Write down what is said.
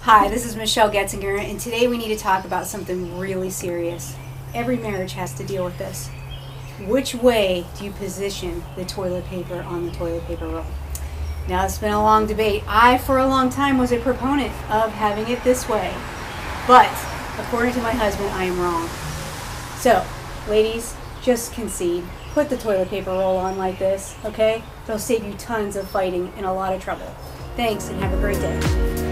Hi, this is Michelle Getzinger, and today we need to talk about something really serious. Every marriage has to deal with this. Which way do you position the toilet paper on the toilet paper roll? Now, it's been a long debate. I, for a long time, was a proponent of having it this way. But, according to my husband, I am wrong. So, ladies, just concede. Put the toilet paper roll on like this, okay? It'll save you tons of fighting and a lot of trouble. Thanks, and have a great day.